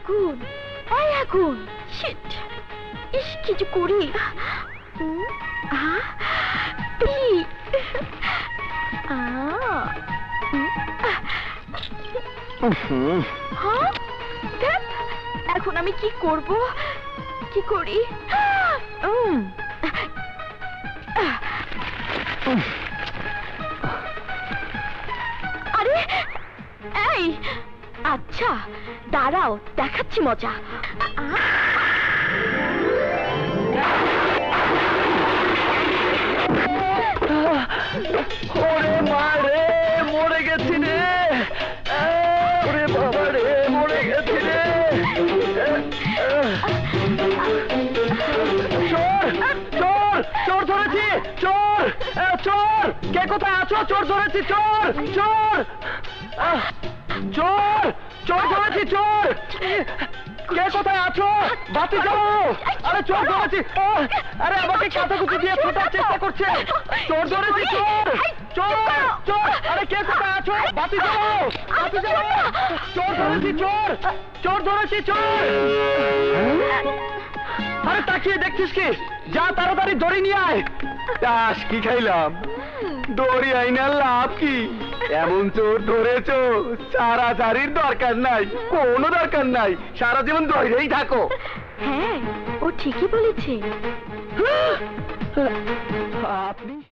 আগুন, এই আগুন, শিট, ইস কিছু করি। এখন আমি কি করব? কি করি? আরে এই, আচ্ছা দাঁড়াও, দেখাচ্ছি মজা। ওরে মা রে, মরে গেছি রে। ওরে বাবা রে, মরে গেছি রে। চোর চোর চোর ধরেছি, চোর চোর, কে কোথায় আছো? চোর ধরেছি, চোর চোর চোর চোর ধরেছি, চোর, কে কোথায় আছো? বাতি জ্বালাও। আরে চোর ধরেছি। আরে আমাকে কাঁথাকুচি দিয়ে ফোটার চেষ্টা করছে। চোর ধরেছি, চোর চোর চোর, আরে কে কোথায় আছো? বাতি জ্বালাও, বাতি জ্বালাও। চোর ধরেছি, চোর চোর ধরেছি, চোর। আরে তাকিয়ে দেখছিস কি? যা তাড়াতাড়ি দড়ি নিয়ে আয়। দাস কি খাইলাম, দড়ি আইনার লাভ কি? এমন চোর ধরেছো, সারাসারির দরকার নাই, কোনো দরকার নাই, সারা জীবন দৌড়েই থাকো। হ্যাঁ, ও ঠিকই বলেছে। আপনি